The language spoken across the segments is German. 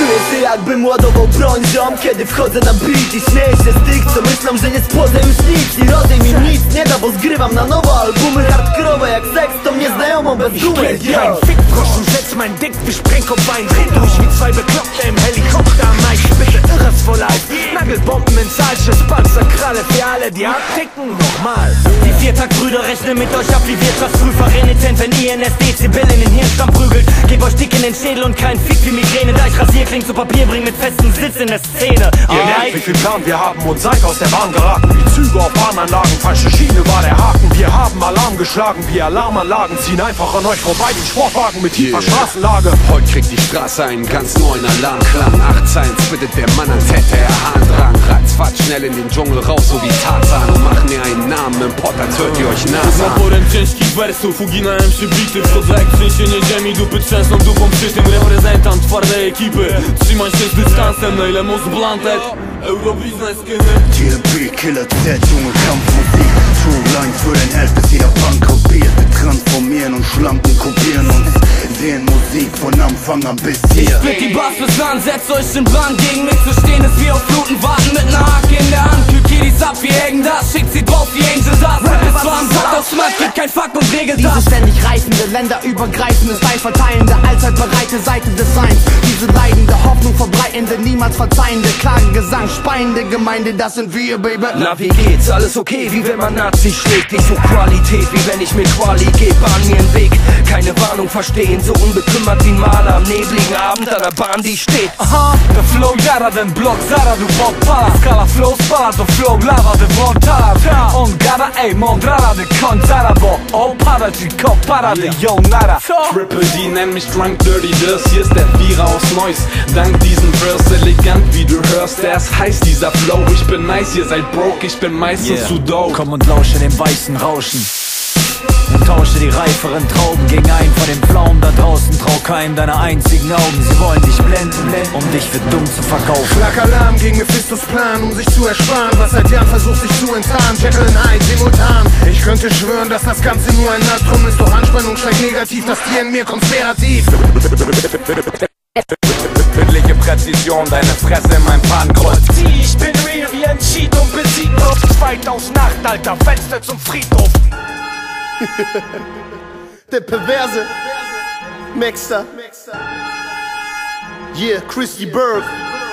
Czuję się jakbym ładował broń, ziom, kiedy wchodzę na beat i śmieję się z tych, co myślą, że nie spłodzę już nic. I rodzaj mi nic nie da, bo zgrywam na nowo albumy hardkorowe jak seks, to mnie znajomą bez gumy. Kein Fickgroschen, setz mein Dick wie Sprengkopfwein, dreh durch wie zwei Bekloppte im Helikopter. Mike, bitte irres vor Life, Nagelbomben in Salzschiss, Panzerkralle für alle, die abticken, nochmal. Die Viertagsbrüder rechnen mit euch ab wie Wirtschaftsprüfer, renitent, wenn ihr NS Dezibel in den Hirnstamm prügelt. Gebt euch dick in den Schädel und kein Fick wie Migräne, da ich Rasierklingen zu Papier bring mit festem Sitz in der Szene. Wie viel Plan wir haben und seid aus der Bahn geraten, wie Züge auf Bahnanlagen, falsche Schiene war der Haken. Wir haben Alarm geschlagen, wie Alarmanlagen ziehen einfach an euch vorbei, die Sportwagen mit tiefer Straßenlage. Heute kriegt die Straße einen ganz neuen Alarmklang. 8 Zeilen spittet der Mann, als hätte er Harndrang. Ratzfatz schnell in den Dschungel raus, so wie Tarzan, und machen mir einen Namen im Pott, als hört ihr euch nas an. Naporem ciężkich wersów uginałem się bity, wchodzę jak trzęsienie ziemi, dupy trzęsną dupą przy tym. Reprezentant twardej ekipy, trzymaj się z dystansem, na ile most blantet, Eurobiznes skinny. TLP, Killer Z, Junge, Kampfmusik. True Line für den Held, bis jeder bankrottiert. Wir transformieren und schlanken, kopieren uns. Sehen Musik von Anfang an bis hier. Ich split die Bars bis an, setzt euch in Brand. Gegen mich zu stehen ist wie auf Fluten warten mit ner Hake in der Hand. Kühl Kiddies ab wie Hagen das, schickt sie drauf wie Angel das. Rap ist zwar am Sack aus Smack, gibt kein Fuck und regelt das. Diese ständig reifende, länderübergreifende, steinverteilende, allzeitbereite Seite des Seins. Diese leidende, Hoffnung verbreitende, niemals verzeihende, Klagegesang, speiende Gemeinde, das sind wir, Baby. Na wie geht's? Alles okay, wie wenn man Nazis schlägt. Ich such Qualität, wie wenn ich mit Quali geb. Bahn mir einen Weg, keine Warnung verstehen. So unbekümmert wie ein Maler am nebligen Abend an der Bahn, die steht. Aha, der Flow jara, den Block Zara, du Bob Pala. Skala flow spala, to flow lava, de Montara. On gada, ej, Mondrara, de Kontara, bo opada, ci kopara, de yo nara. Triple D nenn mich drunk dirty, das hier ist der Vierer aus Neuss. Dank diesem Verse elegant wie du hörst, der ist heiß dieser Flow. Ich bin nice, ihr seid broke, ich bin meistens zu dope. Komm und lausche dem weißen Rauschen und tausche die reiferen Trauben gegen einen von den Pflaumen da draußen. Trau keinem deiner einzigen Augen, sie wollen dich blenden, um dich für dumm zu verkaufen. Schlag Alarm gegen Mephistos Plan, um sich zu ersparen, was seit Jahren versucht sich zu enttarnen. Jekyll und Hyde simultan. Ich könnte schwören, dass das Ganze nur ein Albtraum ist, doch Anspannung steigt negativ, das Tier in mir konspirativ. Bildliche Präzision, deine Fresse in meinem Fadenkreuz. Ich bin real wie ein Cheat und besiegt auf 2000 Nacht, Alter, Fenster zum Friedhof. Der perverse Maxter. Yeah, Christy Berg.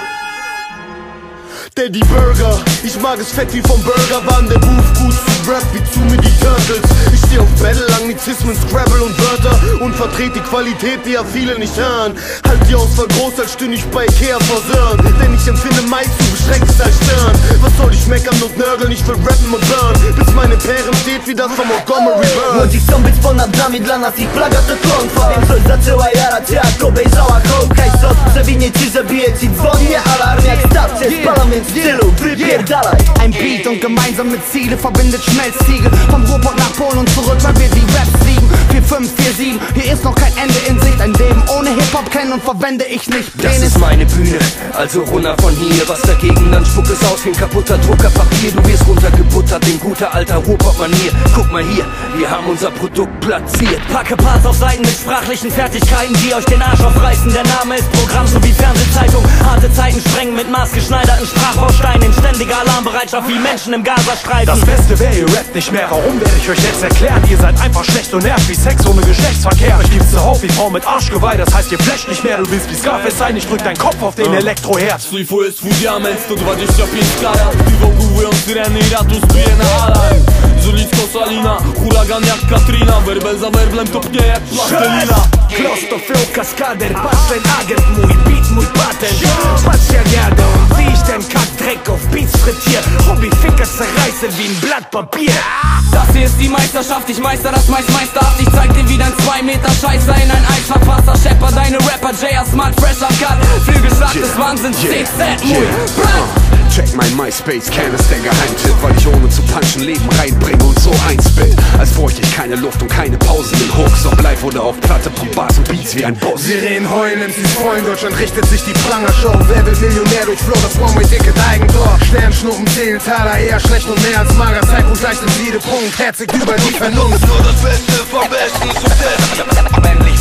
Daddy Burger, ich mag es fett wie vom Burger. Wann der Booth gut zu Rap wie zu mir die Turtles. Ich steh auf Battle, Anglizismen, Scrabble und Wörter und vertrete die Qualität, die ja viele nicht hören. Halt die Auswahl groß, als stünde ich bei Ikea vor Sören. Denn ich empfinde Mike zu beschränkt als Stern. Was soll ich meckern und nörgeln, ich will rappen und burn, bis meine Perren steht wie das von Montgomery Burn. Młodzi chcą być ponad nami, dla nas ich flaga to klątwa. Większość zaczęła jarać jak obejrzała hołka i sos przewinie ci, że bije ci dzwoni mnie alarm. Jak starcie spalam, więc w stylu wypierdalaj. Ein Beat und gemeinsame Ziele verbindet Schmelztiegel. Vom Ruhrpott nach Polen und zurück, weil wir die Raps lieben. 4, 5, 4, 7, hier ist noch kein Ende in Sicht. Ein Leben ohne Hip-Hop kennen und verwende ich nicht. Das ist meine Bühne, also runter von hier. Was dagegen, dann spuck es aus wie ein kaputter Druckerpapier. Du wirst runtergebuttert in guter alter Ruhrpott-Manier. Guck mal hier, wir haben unser Produkt platziert. Packe Parts auf Seiten mit sprachlichen Fertigkeiten, die euch den Arsch aufreißen. Der Name ist Programm sowie Fernsehzeitung. Harte Zeiten sprengen mit maßgeschneiderten Sprachbausteinen in ständiger Alarmbereitschaft wie Menschen im Gazastreifen. Das Beste wäre, ihr rappt nicht mehr, warum werde ich euch jetzt erklären? Ihr seid einfach schlecht und nervt wie Sex ohne Geschlechtsverkehr. Euch gibt's zuhauf wie Frau mit Arschgeweih, das heißt ihr flasht nicht mehr. Du willst wie Scarface sein, ich drück deinen Kopf auf den Elektroherd. Swifo jest twój diament, 125 karat. Piwo główują syreny i ratus bije na alarm. Żulicko Salina, huragan jak Katrina. Werbel za werblem topnie jak plastelina. Klosto, flow, kaskader, patrz ten agent, mój beat, mój patent. Patrz jak jadę und wie ich den Kackdreck auf Beats frittier. Hobbyficker zerreiße wie ein Blatt Papier. Das hier ist die Meisterschaft, ich meister das meist meisterhaft. Ich zeig dir wie dein 2 Meter Scheißer in ein Eisverpasser. Shepper deine Rapper, J.R. Smart, fresh am Cut. Flügelschlag des Wahnsinns, CZ, muy Check mein MySpace, Can ist der Geheimtipp, weil ich ohne zu punchen Leben reinbringe und so eins bin. Als bräuchte ich keine Luft und keine Pausen in Hooks, ob live oder auf Platte, pump Bars und Beats wie ein Boss. Sirenen heulen, MCs freuen, Deutschland richtet sich die Prangershow. Wer will Millionär durch Flow, das One-Way-Ticket Eigentor. Sternschnuppen zählen Taler, eher schlecht und mehr als mager. Zeitpunkt leicht im Punkt, herzig über die Vernunft. Nur das Beste vom Besten zu testen. Männlich wie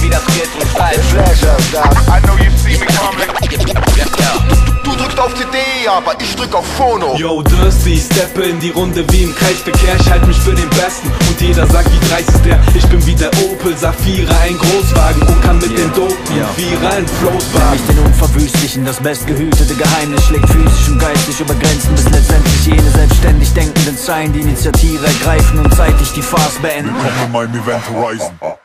dreht und steil. I know you see me coming. Du drückst auf CD, aber ich drück auf Phono. Yo, Thirsty, steppe in die Runde wie im Kreisverkehr. Ich halt mich für den Besten und jeder sagt, wie dreist ist der. Ich bin wie der Opel Safira, ein Großwagen und kann mit den Dopen Vierer in Flows wagen. Ich den Unverwüstlichen, das bestgehütete Geheimnis schlägt physisch und geistig über Grenzen, bis letztendlich jene selbstständig denkenden Zeilen die Initiative ergreifen und zeitig die Farce beenden. Willkommen in meinem Event Horizon.